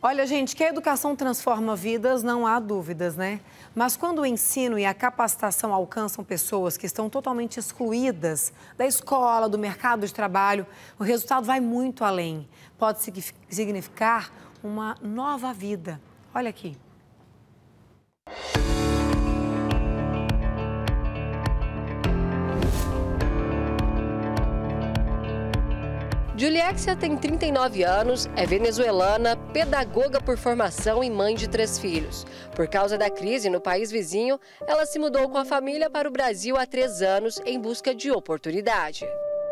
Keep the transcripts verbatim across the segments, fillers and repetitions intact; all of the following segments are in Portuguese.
Olha, gente, que a educação transforma vidas, não há dúvidas, né? Mas quando o ensino e a capacitação alcançam pessoas que estão totalmente excluídas da escola, do mercado de trabalho, o resultado vai muito além. Pode significar uma nova vida. Olha aqui. Juliexia tem trinta e nove anos, é venezuelana, pedagoga por formação e mãe de três filhos. Por causa da crise no país vizinho, ela se mudou com a família para o Brasil há três anos em busca de oportunidade.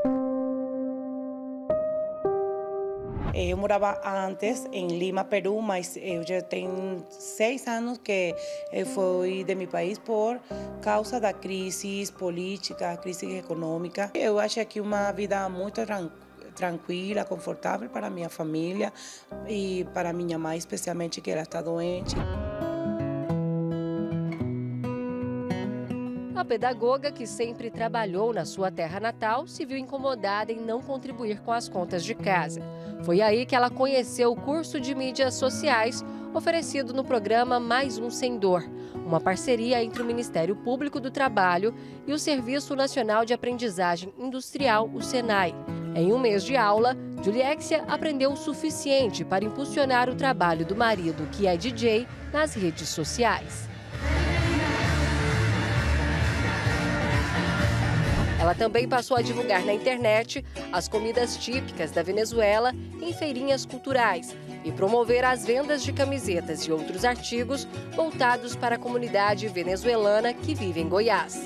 Eu morava antes em Lima, Peru, mas eu já tenho seis anos que eu fui de meu país por causa da crise política, crise econômica. Eu acho que uma vida muito tranquila. tranquila, confortável para minha família e para minha mãe, especialmente que ela está doente. A pedagoga, que sempre trabalhou na sua terra natal, se viu incomodada em não contribuir com as contas de casa. Foi aí que ela conheceu o curso de mídias sociais oferecido no programa Mais Um Sem Dor, uma parceria entre o Ministério Público do Trabalho e o Serviço Nacional de Aprendizagem Industrial, o SENAI. Em um mês de aula, Juliexia aprendeu o suficiente para impulsionar o trabalho do marido, que é D J, nas redes sociais. Ela também passou a divulgar na internet as comidas típicas da Venezuela em feirinhas culturais e promover as vendas de camisetas e outros artigos voltados para a comunidade venezuelana que vive em Goiás.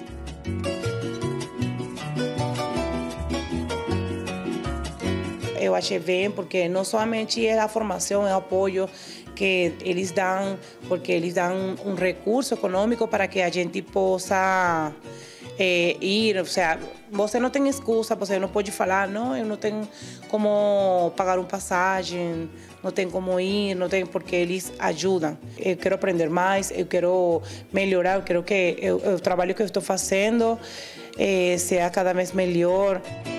Eu achei bem, porque não somente é a formação, é o apoio que eles dão, porque eles dão um recurso econômico para que a gente possa é, ir. Ou seja, você não tem excusa, você não pode falar, não, eu não tenho como pagar uma passagem, não tenho como ir, não tenho, porque eles ajudam. Eu quero aprender mais, eu quero melhorar, eu quero que eu, o trabalho que eu estou fazendo é, seja cada vez melhor.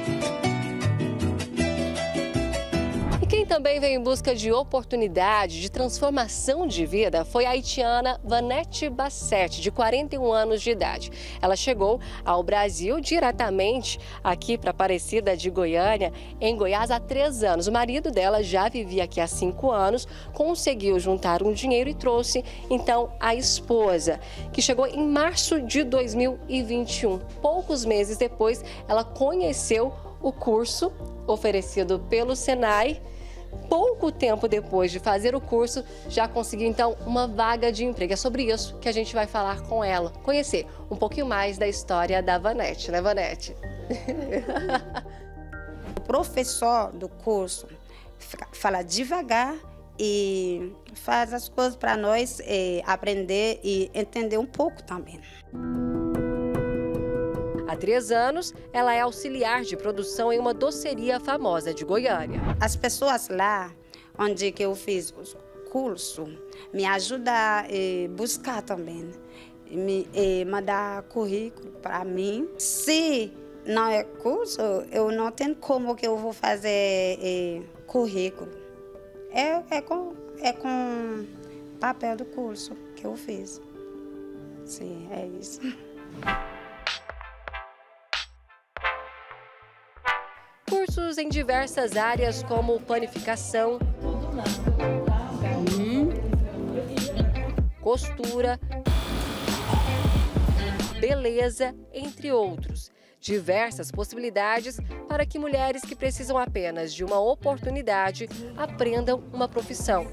Quem também veio em busca de oportunidade, de transformação de vida, foi a haitiana Vanette Bassetti, de quarenta e um anos de idade. Ela chegou ao Brasil diretamente aqui para Aparecida de Goiânia, em Goiás, há três anos. O marido dela já vivia aqui há cinco anos, conseguiu juntar um dinheiro e trouxe, então, a esposa, que chegou em março de dois mil e vinte e um. Poucos meses depois, ela conheceu o curso oferecido pelo SENAI. Pouco tempo depois de fazer o curso, já conseguiu, então, uma vaga de emprego. É sobre isso que a gente vai falar com ela, conhecer um pouquinho mais da história da Vanette, né, Vanette? O professor do curso fala devagar e faz as coisas para nós é, aprender e entender um pouco também. Há três anos, ela é auxiliar de produção em uma doceria famosa de Goiânia. As pessoas lá, onde que eu fiz o curso, me ajudam a buscar também, me eh, mandar currículo para mim. Se não é curso, eu não tenho como que eu vou fazer eh, currículo. É, é, com, é com papel do curso que eu fiz. Sim, é isso. Cursos em diversas áreas como panificação, hum, costura, beleza, entre outros. Diversas possibilidades para que mulheres que precisam apenas de uma oportunidade aprendam uma profissão.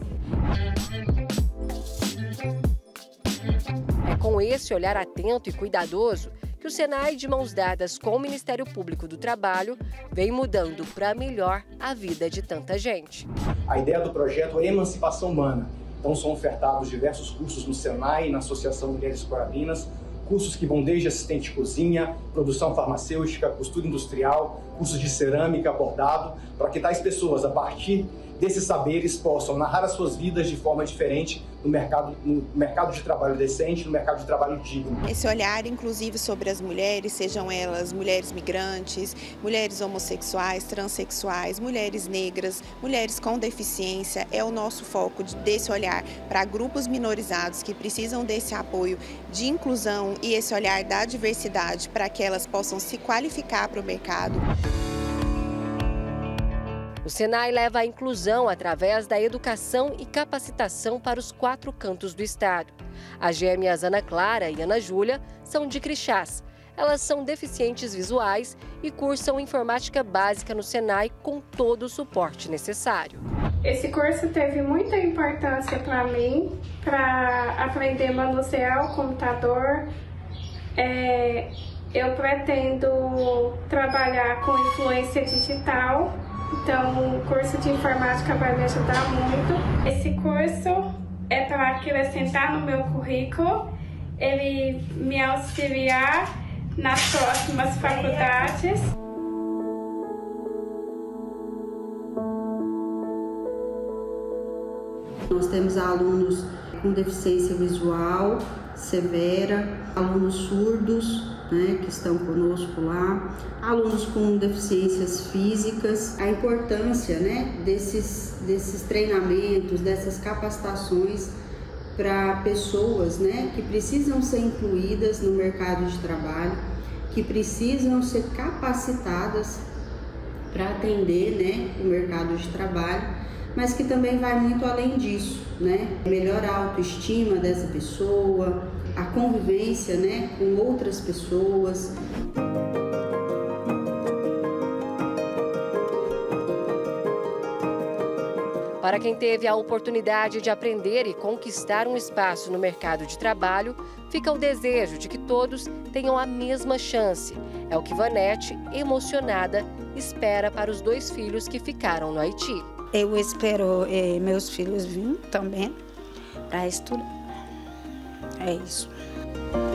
É com esse olhar atento e cuidadoso que o SENAI, de mãos dadas com o Ministério Público do Trabalho, vem mudando para melhor a vida de tanta gente. A ideia do projeto é emancipação humana. Então são ofertados diversos cursos no SENAI, na Associação Mulheres Coralinas, cursos que vão desde assistente de cozinha, produção farmacêutica, costura industrial, cursos de cerâmica, bordado, para que tais pessoas, a partir desses saberes possam narrar as suas vidas de forma diferente no mercado, no mercado de trabalho decente, no mercado de trabalho digno. Esse olhar inclusive sobre as mulheres, sejam elas mulheres migrantes, mulheres homossexuais, transexuais, mulheres negras, mulheres com deficiência, é o nosso foco desse olhar para grupos minorizados que precisam desse apoio de inclusão e esse olhar da diversidade para que elas possam se qualificar para o mercado. O Senai leva a inclusão através da educação e capacitação para os quatro cantos do estado. As gêmeas Ana Clara e Ana Júlia são de Crixás. Elas são deficientes visuais e cursam informática básica no Senai com todo o suporte necessário. Esse curso teve muita importância para mim, para aprender a manusear o computador. É, eu pretendo trabalhar com influência digital. Então, o curso de informática vai me ajudar muito. Esse curso é para acrescentar no meu currículo, ele me auxiliar nas próximas faculdades. Nós temos alunos com deficiência visual severa, alunos surdos, né, que estão conosco lá, alunos com deficiências físicas. A importância, né, desses, desses treinamentos, dessas capacitações para pessoas, né, que precisam ser incluídas no mercado de trabalho, que precisam ser capacitadas para atender, né, o mercado de trabalho, mas que também vai muito além disso, né? Melhorar a autoestima dessa pessoa, a convivência, né, com outras pessoas. Para quem teve a oportunidade de aprender e conquistar um espaço no mercado de trabalho, fica o desejo de que todos tenham a mesma chance. É o que Vanete, emocionada, espera para os dois filhos que ficaram no Haiti. Eu espero eh, meus filhos virem também para estudar. É isso.